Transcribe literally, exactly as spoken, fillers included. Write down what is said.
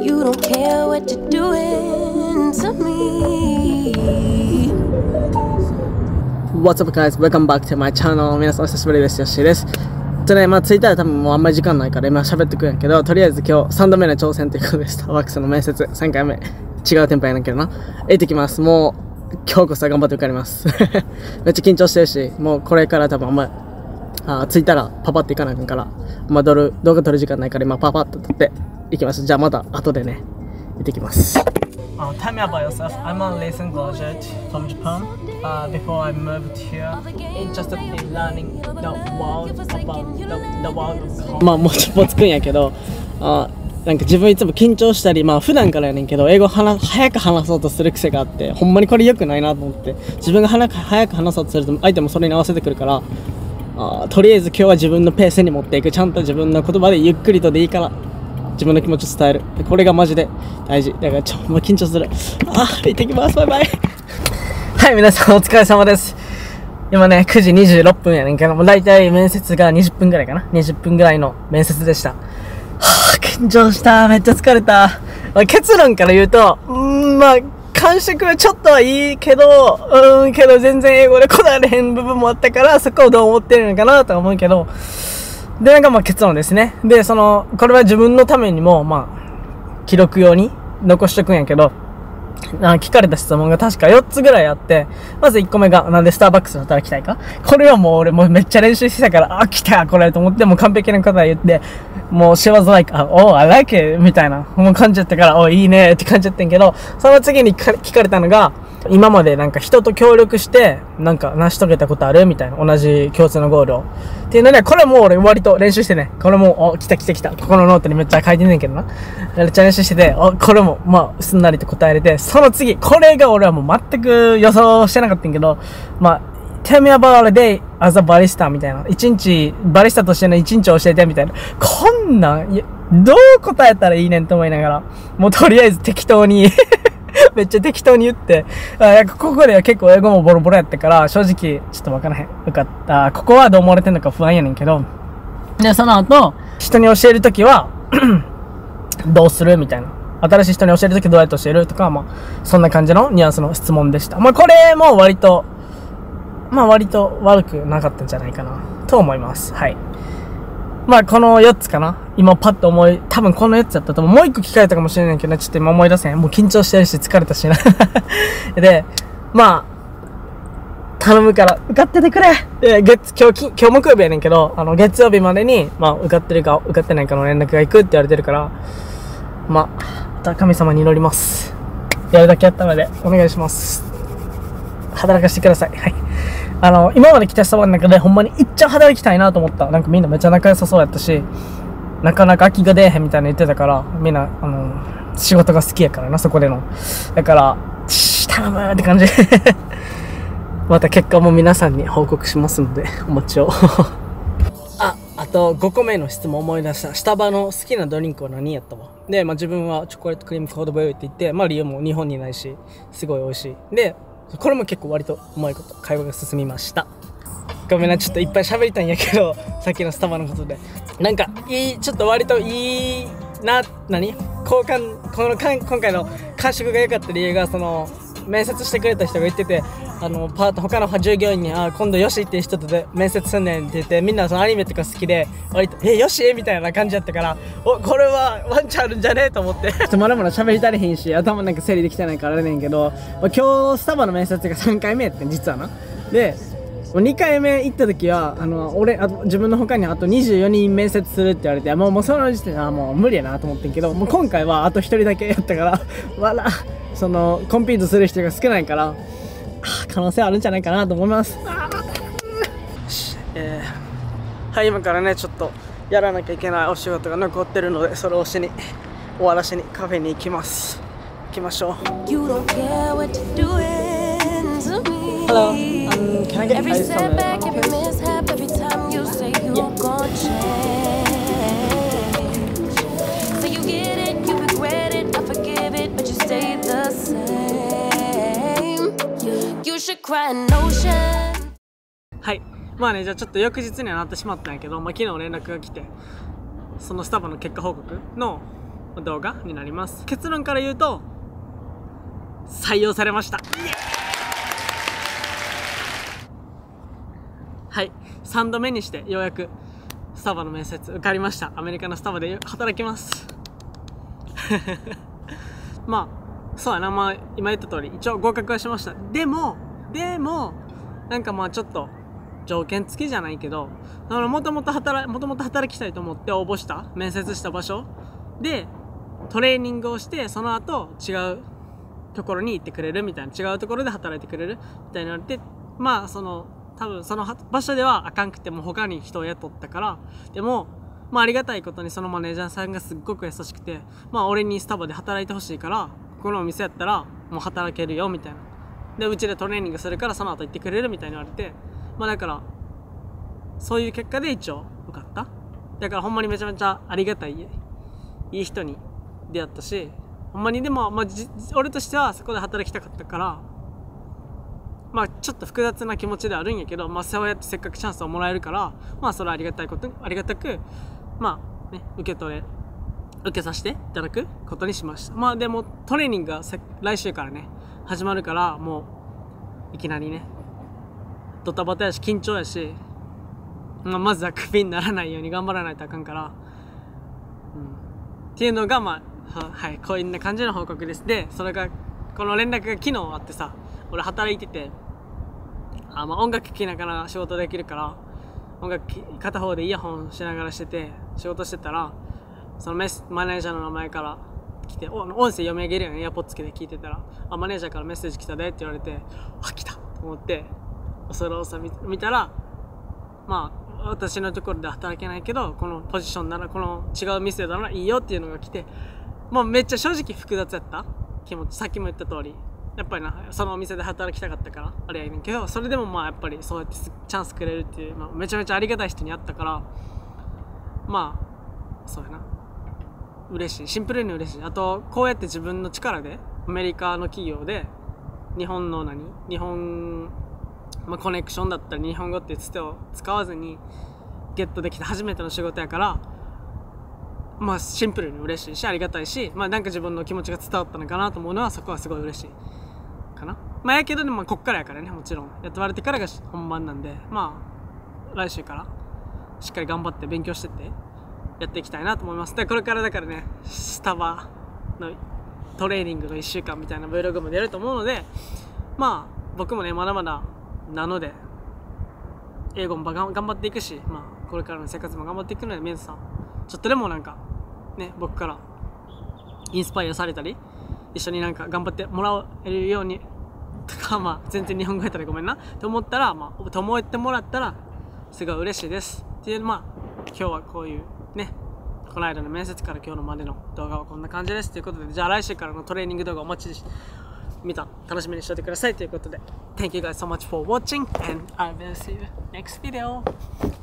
You don't care what you're doing to me. What's up guys, welcome back to my channel. 皆さんお久しぶりです。よっしーです。とね、まあツイッターで多分もうあんまり時間ないから今喋ってくるんやけど、とりあえず今日さんどめの挑戦ということで、スターバックスの面接さんかいめ、違う店舗やねんけどな、行ってきます。もう今日こそ頑張って受かります。めっちゃ緊張してるし、もうこれから多分あんまりあ着いたらパパって行かなあかんから、まあ撮る動画撮る時間ないから今パパッと撮って行きます。じゃあまた後でね、行ってきます。Uh, tell me about yourself. I'm a recent graduate from Japan. Uh, before I moved here, interested in learning the world about the, the world of まあもうちょっとつくんやけど、あなんか自分いつも緊張したり、まあ普段からやねんけど、英語話早く話そうとする癖があって、ほんまにこれ良くないなと思って、自分が早く早く話そうとすると相手もそれに合わせてくるから、あとりあえず今日は自分のペースに持っていく。ちゃんと自分の言葉でゆっくりとでいいから。自分の気持ちを伝える。これがマジで大事。だからちょっともう緊張する。あ、行ってきます。バイバイ。はい、皆さんお疲れ様です。今ね、くじにじゅうろっぷんやねんけども、だいたい面接がにじゅっぷんぐらいかな。にじゅっぷんぐらいの面接でした。はぁ、緊張した。めっちゃ疲れた。まあ、結論から言うと、うーん、まあ、感触はちょっとはいいけど、うーん、けど全然英語でこだわれへん部分もあったから、そこをどう思ってるのかなとは思うけど、で、なんかまあ結論ですね。で、その、これは自分のためにも、まあ、記録用に残しとくんやけど、あ聞かれた質問が確かよっつぐらいあって、まずいっこめが、なんでスターバックスで働きたいか？これはもう俺もめっちゃ練習してたから、あ、来たこれと思って、もう完璧な答え言って、もう she was like, oh, I like it みたいな、もう感じだったから、お、いいねって感じだったんけど、その次に聞かれたのが、今までなんか人と協力して、なんか成し遂げたことあるみたいな。同じ共通のゴールを。っていうので、これもう俺割と練習してね。これも、お、来た来た来た。ここのノートにめっちゃ書いてんねんけどな。めっちゃ練習してて、お、これも、まあ、すんなりと答えれて、その次、これが俺はもう全く予想してなかったんけど、まあ、tell me about a day as a barista みたいな。一日、バリスタとしての一日を教えてみたいな。こんなん、いやどう答えたらいいねんと思いながら、もうとりあえず適当に、めっちゃ適当に言って、あここでは結構英語もボロボロやったから、正直、ちょっとわからへん。よかった。ここはどう思われてんのか不安やねんけど。で、その後、人に教えるときは、どうするみたいな。新しい人に教えるときどうやって教えるとか、まあ、そんな感じのニュアンスの質問でした。まあ、これも割と、まあ、割と悪くなかったんじゃないかな、と思います。はい。まあ、このよっつかな。今パッと思い、多分このよっつだったと思う。もういっこ聞かれたかもしれないけど、ちょっと今思い出せん。もう緊張してるし疲れたしな。で、まあ、頼むから受かっててくれ。で、月、今日、今日木曜日やねんけど、あの、月曜日までに、まあ、受かってるか受かってないかの連絡が行くって言われてるから、まあ、神様に祈ります。やるだけやったので、お願いします。働かせてください。はい。あの、今まで来た人の中でほんまにいっちゃん働きたいなと思った。なんかみんなめっちゃ仲良さそうやったし、なかなか空きが出えへんみたいな言ってたから、みんな、あの、仕事が好きやからな、そこでの。だから、チー、頼むって感じ。また結果も皆さんに報告しますので、お待ちを。あ、あとごこめの質問思い出した。スタバの好きなドリンクは何やったわ。で、まあ自分はチョコレートクリームコードブルーって言って、まあ理由も日本にないし、すごい美味しい。で、これも結構割とうまいこと会話が進みました。ごめんな、ちょっといっぱい喋りたいんやけど、さっきのスタバのことでなんかいい、ちょっと割といいな、何交換、このかん今回の感触が良かった理由が、その面接してくれた人が言ってて、あのパート他の従業員に、あ今度ヨシっていう人とで面接すんねんって言って、みんなそのアニメとか好きで割とえヨシみたいな感じだったから、おこれはワンチャンあるんじゃねえと思って。ちょっとまだまだ喋り足りへんし、頭なんか整理できてないからあれねんけど、まあ、今日スタバの面接がさんかいめやってん実はな。でにかいめ行った時は、あの俺あ自分の他にあとにじゅうよにん面接するって言われて、もうもうその時点ではもう無理やなと思ってんけど、もう今回はあとひとりだけやったからわらそのコンピートする人が少ないから、可能性あるんじゃないかなと思います。えー、はい今からねちょっとやらなきゃいけないお仕事が残ってるので、それをしに終わらしにカフェに行きます。行きましょう。 You don't care what you're doing to me. Hello, um, can I get Every ice on setback, the every mishap, every time you say you're gonna change. So you get it, you regret it, I forgive it, but you stay the same. You should cry an ocean. はい、まあね、じゃあちょっと翌日にはなってしまったんやけど、まあ昨日連絡が来て、そのスタバの結果報告の動画になります。結論から言うと採用されました。はい、さんどめにしてようやくスタバの面接受かりました。アメリカのスタバで働きますまあそうやな、まあ今言った通り一応合格はしました。でもでもなんかまあちょっと条件付きじゃないけど、もともと働もともと働きたいと思って応募した面接した場所でトレーニングをして、その後違うところに行ってくれるみたいな、違うところで働いてくれるみたいになって、まあその多分その場所ではあかんくても他に人を雇ったから、でもまあありがたいことにそのマネージャーさんがすっごく優しくて、まあ俺にスタバで働いてほしいからこのお店やったらもう働けるよみたいな、でうちでトレーニングするからその後行ってくれるみたいに言われて、まあだからそういう結果で一応受かった。だからほんまにめちゃめちゃありがたいいい人に出会ったし、ほんまにでも、まあ、じ俺としてはそこで働きたかったから、まあちょっと複雑な気持ちではあるんやけど、まあそうやってせっかくチャンスをもらえるから、まあそれはありがたいこと、ありがたくまあね受け取れ受けさせていただくことにしました。まあでもトレーニングが来週からね始まるから、もういきなりねドタバタやし緊張やし、まあ、まずはクビにならないように頑張らないとあかんから、うん、っていうのがまあは、はい、こういう感じの報告です。でそれがこの連絡が昨日あってさ、俺働いてて、あ、まあ、音楽聴きながら仕事できるから、音楽片方でイヤホンしながらしてて仕事してたら、そのメスマネージャーの名前から来て、お音声読み上げるようにイヤポッツけで聞いてたら、あマネージャーからメッセージ来たでって言われて、あ来たと思って恐る恐る見たら、まあ私のところで働けないけどこのポジションならこの違う店ならいいよっていうのが来て、もうめっちゃ正直複雑やった気持ち。さっきも言った通りやっぱりなそのお店で働きたかったからあれやねんけど、それでもまあやっぱりそうやってチャンスくれるっていう、まあ、めちゃめちゃありがたい人に会ったから、まあそうやな嬉しい、シンプルに嬉しい。あとこうやって自分の力でアメリカの企業で日本の何日本まあ、コネクションだったり日本語っていうつてを使わずにゲットできた初めての仕事やから、まあシンプルに嬉しいしありがたいし、まあなんか自分の気持ちが伝わったのかなと思うのはそこはすごい嬉しいかな。まあやけどでもこっからやからね、もちろん雇われてからが本番なんで、まあ来週からしっかり頑張って勉強してってやっていきたいなと思います。でこれからだからねスタバのトレーニングのいっしゅうかんみたいな Vlog も出ると思うので、まあ僕もねまだまだなので英語も頑張っていくし、まあ、これからの生活も頑張っていくので、皆さんちょっとでもなんかね僕からインスパイアされたり一緒になんか頑張ってもらえるようにとか、まあ全然日本語やったらごめんなと思ったら、まあと思ってもらったらすごい嬉しいですっていう、まあ今日はこういうねこの間の面接から今日のまでの動画はこんな感じですということで、じゃあ来週からのトレーニング動画お待ちして見た楽しみにしておいてくださいということで、 Thank you guys so much for watching and I will see you next video.